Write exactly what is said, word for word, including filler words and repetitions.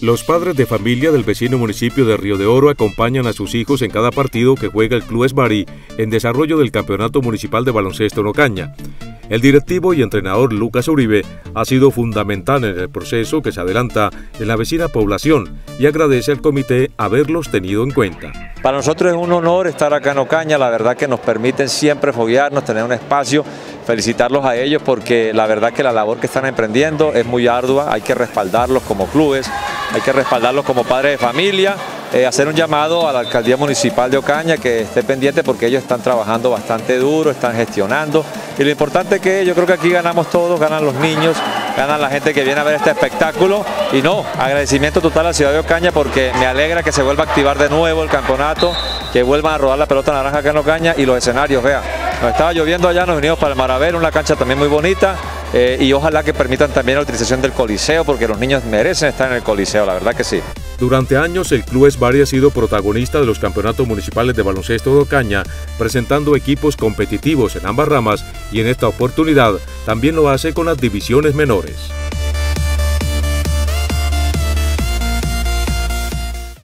Los padres de familia del vecino municipio de Río de Oro acompañan a sus hijos en cada partido que juega el Club Esbari en desarrollo del Campeonato Municipal de Baloncesto en Ocaña. El directivo y entrenador Lucas Uribe ha sido fundamental en el proceso que se adelanta en la vecina población y agradece al comité haberlos tenido en cuenta. Para nosotros es un honor estar acá en Ocaña, la verdad que nos permiten siempre foguearnos, tener un espacio, felicitarlos a ellos porque la verdad que la labor que están emprendiendo es muy ardua, hay que respaldarlos como clubes, hay que respaldarlos como padres de familia, eh, hacer un llamado a la Alcaldía Municipal de Ocaña que esté pendiente porque ellos están trabajando bastante duro, están gestionando y lo importante es que yo creo que aquí ganamos todos, ganan los niños, ganan la gente que viene a ver este espectáculo y no, agradecimiento total a la ciudad de Ocaña porque me alegra que se vuelva a activar de nuevo el campeonato, que vuelvan a rodar la pelota naranja acá en Ocaña y los escenarios, vea, nos estaba lloviendo allá, nos vinimos para el Maraver, una cancha también muy bonita eh, y ojalá que permitan también la utilización del Coliseo porque los niños merecen estar en el Coliseo, la verdad que sí. Durante años el Club Esbari ha sido protagonista de los campeonatos municipales de baloncesto de Ocaña, presentando equipos competitivos en ambas ramas y en esta oportunidad también lo hace con las divisiones menores.